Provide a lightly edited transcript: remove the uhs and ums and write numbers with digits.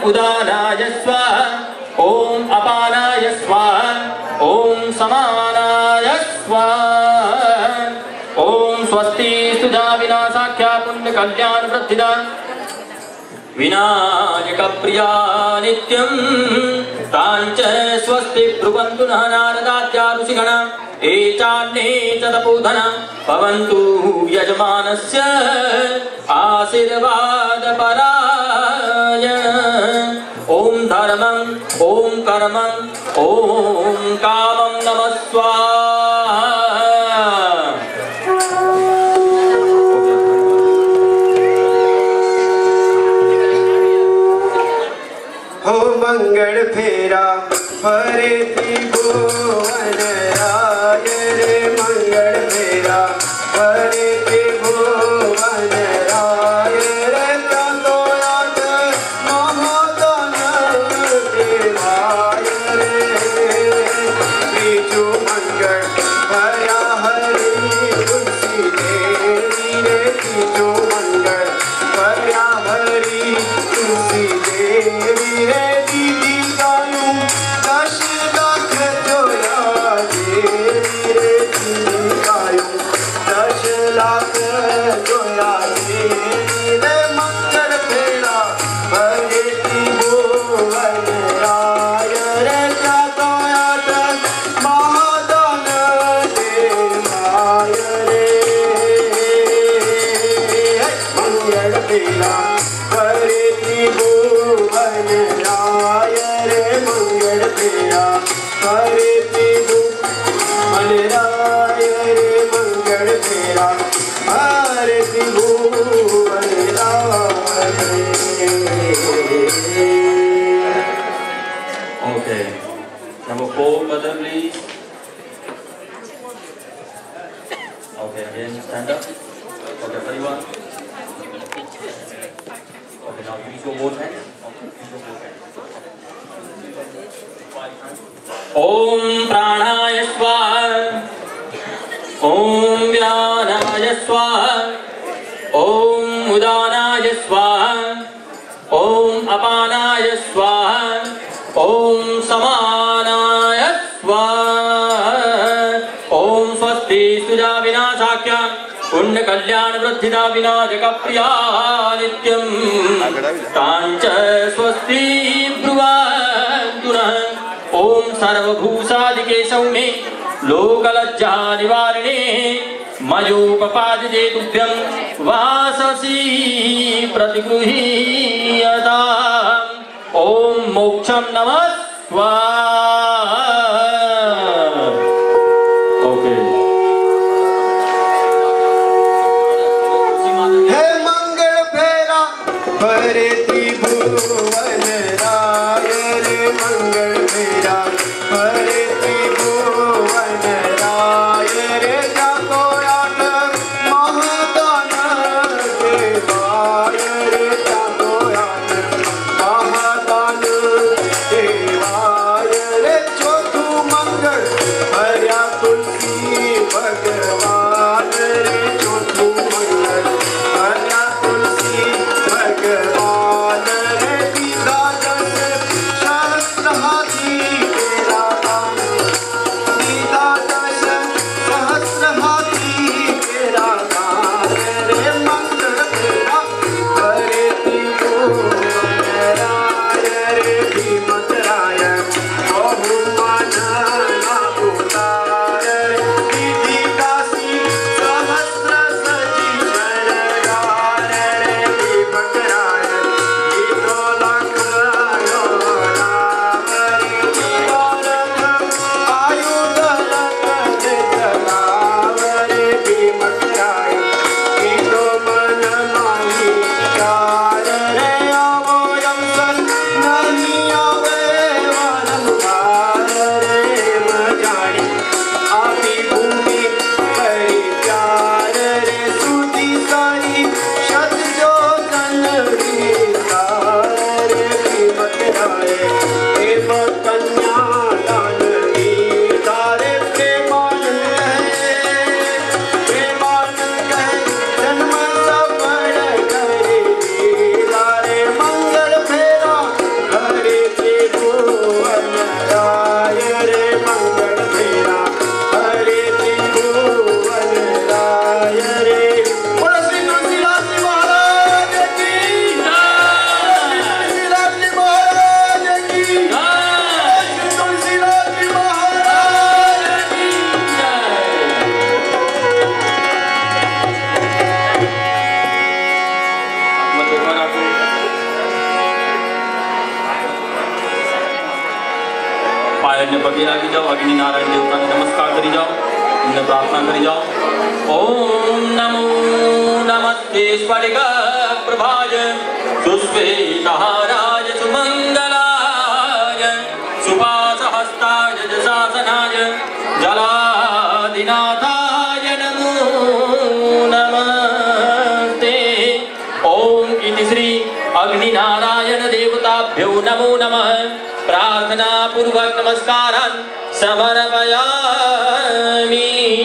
उदानाय स्वाहा ओम अपानाय स्वाहा ओम समानाय स्वाहा ओम स्वस्ति सुधा विनाशाख्या पुण्य कल्याण वृद्धिदा विनायक प्रिया नित्यं तांच स्वस्ति ब्रुवन्तु नः नारदाद्या ऋषिगणा एचान्ये च तपोधना भवन्तु यजमानस्य आशीर्वादपराय ओम धर्मं ओम कर्मं ओम कामं नमः स्वाहा मंगल फेरा फरे त्रिभुवन राय रे मंगल फेरा फरे त्रिभुवन राय रे चंदोयात महादान देवाय रे बीजू मंगल भया हरि तुलसी देवी रे बीजू मंगल भया हरि तुलसी देवी रे Number 4, brother, please. Okay, again, stand up. Okay, everyone. Okay, now use your both hands. Om Pranaya Swaha. Om Vyanaya Swaha. Om Udanaya Swaha. Om Apanaya Swaha. ओम समानाय स्वाहा ओम स्वस्ति सुजा विनाशाख्या पुण्य कल्याण वृद्धिदा विनायक प्रिया नित्यं तांच स्वस्ति ब्रुवन्तु नः ओम सर्वभूषादिके सौम्ये लोकलज्जा निवारिणे मयोपपादिते तुभ्यं वाससी प्रतिगृहीयताम् ओम मोक्षम नमः स्वाहा ओके हे मंगल फेरा फरे त्रिभुवन राय रे मंगल फेरा फरे त्रिभुवन राय रे जातो आठ महादान देवाय रे जातो आठ महादान देवाय रे चौथु मंगल हरिया तुलसी भगवान रे चौथु मंगल हरिया तुलसी भगवान पहले पगे लागी जाओ, अग्नि नारायण देवता ने नमस्कार करी जाओ, उन्हें प्रार्थना करी जाओ। ओम नमो नमस्ते स्फटिक प्रभाज सुस्वेदाराय सुमंगलाय सुपासहस्ताय शासनाय जलादिनाथाय नमो नमस्ते। ओम इति श्री अग्निनारायण देवताभ्यो नमो नमः। प्रार्थना पूर्वक नमस्कारान् समर्पयामि।